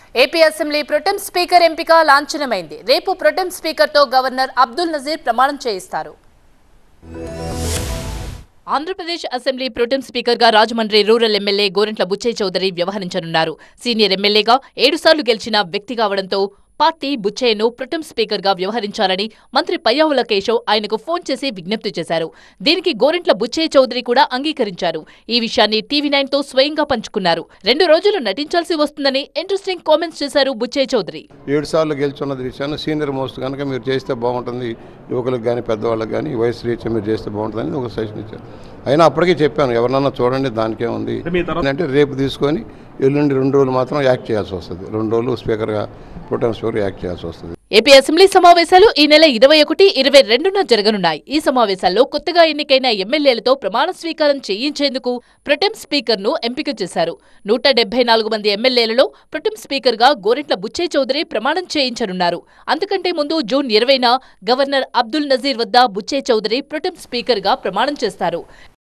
AP assembly pro tem speaker ఎంపిక లాంఛనమైంది. రేపు ప్రొటెం స్పీకర్తో గవర్నర్ అబ్దుల్ నజీర్ ప్రమాణం చేయిస్తారు. ఆంధ్రప్రదేశ్ అసెంబ్లీ ప్రొటెం స్పీకర్గా రాజమండ్రి రూరల్ ఎమ్మెల్యే గోరంట్ల బుచ్చయ్య చౌదరి వ్యవహరించనున్నారు. సీనియర్ ఎమ్మెల్యేగా 7 సార్లు గెలిచిన వ్యక్తి కావడంతో పార్టీ బుచ్చయ్యను ప్రొటెం స్పీకర్గా వ్యవహరించాలని మంత్రి పయ్యావుల కేశవ్ ఆయనకు ఫోన్ చేసి విజ్ఞప్తి చేశారు. దీనికి గోరంట్ల బుచ్చయ్య చౌదరి కూడా అంగీకరించారు. ఈ విషయాన్ని టీవీ9 తో స్వయంగా పంచుకున్నారు. 2 రోజులు నటించాల్సి వస్తుందని ఇంట్రెస్టింగ్ కామెంట్స్ చేశారు బుచ్చయ్య చౌదరి. 7 సార్లు గెలుచున్నది విషయాన్ని సీనియర్ మోస్ట్ కనుక మీరు చేస్తే బాగుంటుంది, యువకులకు కానీ పెద్దవాళ్ళకి కానీ వయసు రీత్యా మీరు చేస్తే బాగుంటుందని ఒక సజెషన్ ఇచ్చారు. అయినా అప్పటికీ చెప్పాను, ఎవరన్నా చూడండి దానికే ఉంది అంటే రేపు తీసుకొని ఎల్లుండి 2 రోజులు మాత్రం యాక్ట్ చేయాల్సి వస్తుంది. 2 రోజులు స్పీకర్గా ప్రొటెం స్పీకర్ యాక్ట్ చేయాల్సి వస్తుంది. ఏపీ అసెంబ్లీ సమావేశాలు ఈ నెల 21, 22న జరగనున్నాయి. ఈ సమావేశాల్లో కొత్తగా ఎన్నికైన ఎమ్మెల్యేలతో ప్రమాణ స్వీకారం చేయించేందుకు ప్రొటెం స్పీకర్ను ఎంపిక చేశారు. 174 మంది ఎమ్మెల్యేలలో ప్రొటెం స్పీకర్గా గోరంట్ల బుచ్చయ్య చౌదరి ప్రమాణం చేయించనున్నారు. అంతకంటే ముందు జూన్ 20న గవర్నర్ అబ్దుల్ నజీర్ వద్ద బుచ్చయ్య చౌదరి ప్రొటెం స్పీకర్గా ప్రమాణం చేస్తారు.